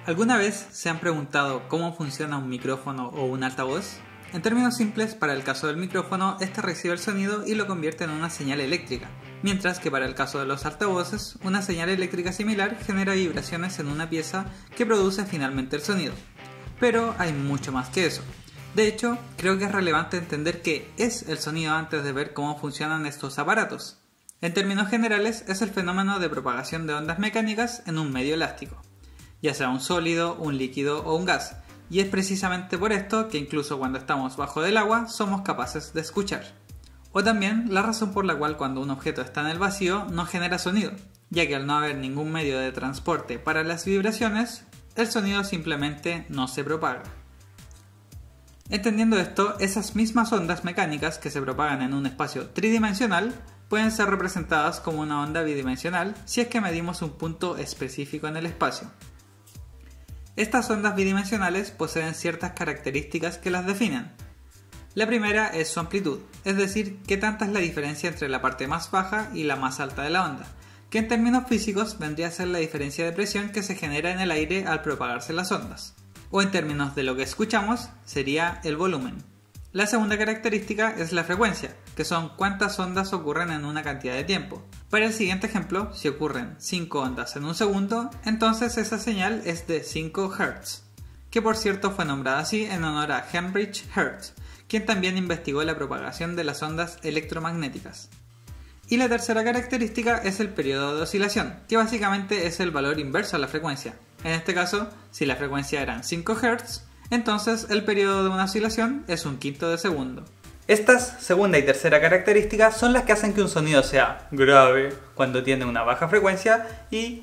¿Alguna vez se han preguntado cómo funciona un micrófono o un altavoz? En términos simples, para el caso del micrófono, este recibe el sonido y lo convierte en una señal eléctrica, mientras que para el caso de los altavoces, una señal eléctrica similar genera vibraciones en una pieza que produce finalmente el sonido. Pero hay mucho más que eso. De hecho, creo que es relevante entender qué es el sonido antes de ver cómo funcionan estos aparatos. En términos generales, es el fenómeno de propagación de ondas mecánicas en un medio elástico, ya sea un sólido, un líquido o un gas, y es precisamente por esto que incluso cuando estamos bajo del agua somos capaces de escuchar. O también la razón por la cual cuando un objeto está en el vacío no genera sonido, ya que al no haber ningún medio de transporte para las vibraciones, el sonido simplemente no se propaga. Entendiendo esto, esas mismas ondas mecánicas que se propagan en un espacio tridimensional pueden ser representadas como una onda bidimensional si es que medimos un punto específico en el espacio. Estas ondas bidimensionales poseen ciertas características que las definen. La primera es su amplitud, es decir, qué tanta es la diferencia entre la parte más baja y la más alta de la onda, que en términos físicos vendría a ser la diferencia de presión que se genera en el aire al propagarse las ondas. O en términos de lo que escuchamos, sería el volumen. La segunda característica es la frecuencia, que son cuántas ondas ocurren en una cantidad de tiempo. Para el siguiente ejemplo, si ocurren 5 ondas en un segundo, entonces esa señal es de 5 Hz, que por cierto fue nombrada así en honor a Heinrich Hertz, quien también investigó la propagación de las ondas electromagnéticas. Y la tercera característica es el periodo de oscilación, que básicamente es el valor inverso a la frecuencia. En este caso, si la frecuencia eran 5 Hz, entonces el periodo de una oscilación es un quinto de segundo. Estas segunda y tercera características son las que hacen que un sonido sea grave cuando tiene una baja frecuencia y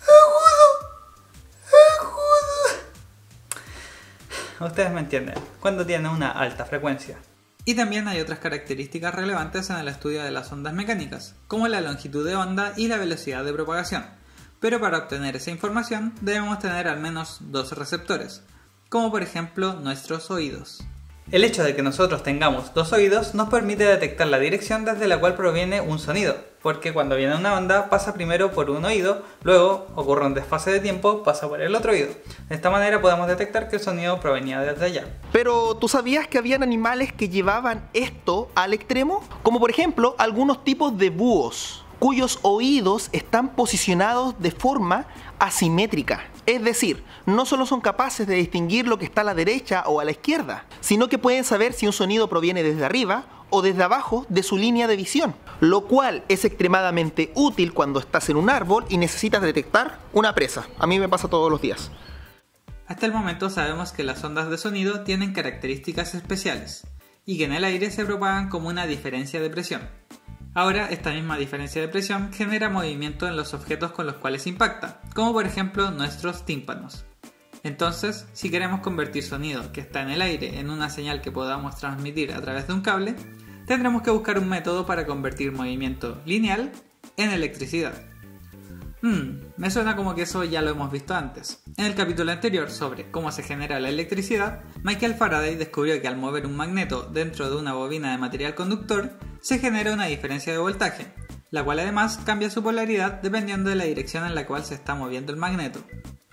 agudo. Ustedes me entienden, cuando tiene una alta frecuencia. Y también hay otras características relevantes en el estudio de las ondas mecánicas, como la longitud de onda y la velocidad de propagación. Pero para obtener esa información debemos tener al menos dos receptores, como por ejemplo nuestros oídos. El hecho de que nosotros tengamos dos oídos nos permite detectar la dirección desde la cual proviene un sonido, porque cuando viene una onda pasa primero por un oído, luego ocurre un desfase de tiempo, pasa por el otro oído. De esta manera podemos detectar que el sonido provenía desde allá. Pero ¿tú sabías que habían animales que llevaban esto al extremo? Como por ejemplo algunos tipos de búhos, cuyos oídos están posicionados de forma asimétrica. Es decir, no solo son capaces de distinguir lo que está a la derecha o a la izquierda, sino que pueden saber si un sonido proviene desde arriba o desde abajo de su línea de visión, lo cual es extremadamente útil cuando estás en un árbol y necesitas detectar una presa. A mí me pasa todos los días. Hasta el momento sabemos que las ondas de sonido tienen características especiales y que en el aire se propagan como una diferencia de presión. Ahora, esta misma diferencia de presión genera movimiento en los objetos con los cuales impacta, como por ejemplo nuestros tímpanos. Entonces, si queremos convertir sonido que está en el aire en una señal que podamos transmitir a través de un cable, tendremos que buscar un método para convertir movimiento lineal en electricidad. Me suena como que eso ya lo hemos visto antes. En el capítulo anterior sobre cómo se genera la electricidad, Michael Faraday descubrió que al mover un magneto dentro de una bobina de material conductor, se genera una diferencia de voltaje, la cual además cambia su polaridad dependiendo de la dirección en la cual se está moviendo el magneto.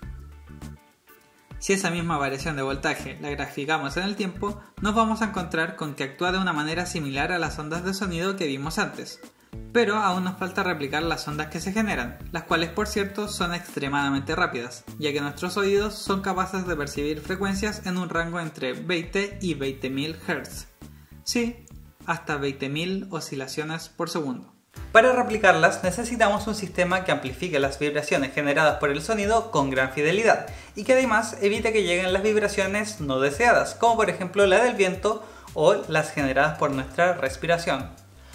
Si esa misma variación de voltaje la graficamos en el tiempo, nos vamos a encontrar con que actúa de una manera similar a las ondas de sonido que vimos antes. Pero aún nos falta replicar las ondas que se generan, las cuales por cierto son extremadamente rápidas, ya que nuestros oídos son capaces de percibir frecuencias en un rango entre 20 y 20.000 Hz. Sí, hasta 20.000 oscilaciones por segundo. Para replicarlas necesitamos un sistema que amplifique las vibraciones generadas por el sonido con gran fidelidad y que además evite que lleguen las vibraciones no deseadas, como por ejemplo la del viento o las generadas por nuestra respiración.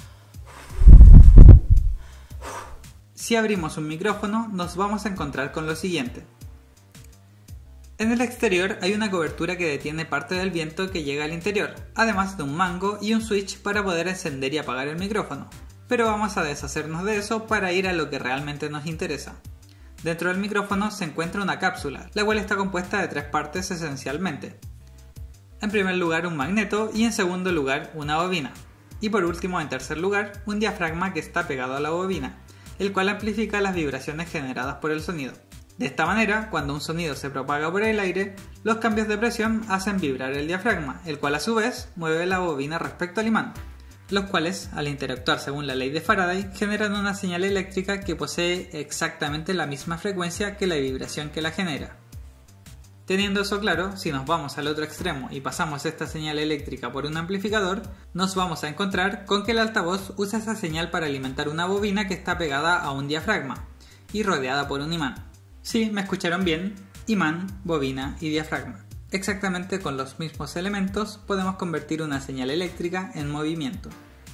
Si abrimos un micrófono, nos vamos a encontrar con lo siguiente. En el exterior hay una cobertura que detiene parte del viento que llega al interior, además de un mango y un switch para poder encender y apagar el micrófono. Pero vamos a deshacernos de eso para ir a lo que realmente nos interesa. Dentro del micrófono se encuentra una cápsula, la cual está compuesta de tres partes esencialmente. En primer lugar un magneto y en segundo lugar una bobina. Y por último, en tercer lugar, un diafragma que está pegado a la bobina, el cual amplifica las vibraciones generadas por el sonido. De esta manera, cuando un sonido se propaga por el aire, los cambios de presión hacen vibrar el diafragma, el cual a su vez mueve la bobina respecto al imán, los cuales, al interactuar según la ley de Faraday, generan una señal eléctrica que posee exactamente la misma frecuencia que la vibración que la genera. Teniendo eso claro, si nos vamos al otro extremo y pasamos esta señal eléctrica por un amplificador, nos vamos a encontrar con que el altavoz usa esa señal para alimentar una bobina que está pegada a un diafragma y rodeada por un imán. Sí, me escucharon bien, imán, bobina y diafragma. Exactamente con los mismos elementos podemos convertir una señal eléctrica en movimiento.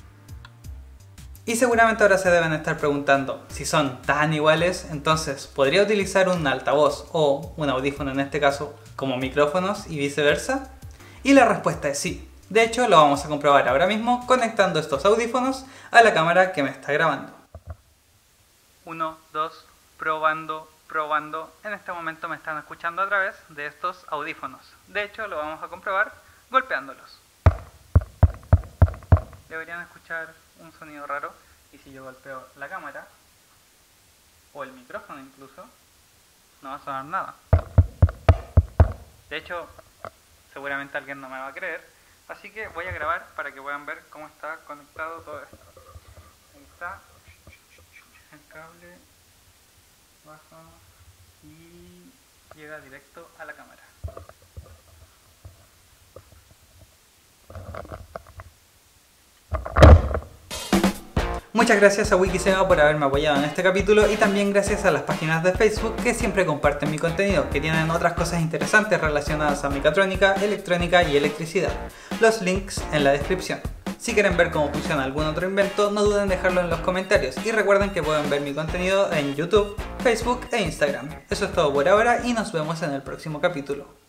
Y seguramente ahora se deben estar preguntando, si son tan iguales, entonces ¿podría utilizar un altavoz o un audífono en este caso como micrófonos y viceversa? Y la respuesta es sí. De hecho, lo vamos a comprobar ahora mismo conectando estos audífonos a la cámara que me está grabando. 1, 2, probando. En este momento me están escuchando a través de estos audífonos. De hecho, lo vamos a comprobar golpeándolos. Deberían escuchar un sonido raro, y si yo golpeo la cámara o el micrófono incluso, no va a sonar nada. De hecho, seguramente alguien no me va a creer, así que voy a grabar para que puedan ver cómo está conectado todo esto. Ahí está el cable, baja y llega directo a la cámara. Muchas gracias a Wikisema por haberme apoyado en este capítulo y también gracias a las páginas de Facebook que siempre comparten mi contenido, que tienen otras cosas interesantes relacionadas a mecatrónica, electrónica y electricidad. Los links en la descripción. Si quieren ver cómo funciona algún otro invento, no duden en dejarlo en los comentarios y recuerden que pueden ver mi contenido en YouTube, Facebook e Instagram. Eso es todo por ahora y nos vemos en el próximo capítulo.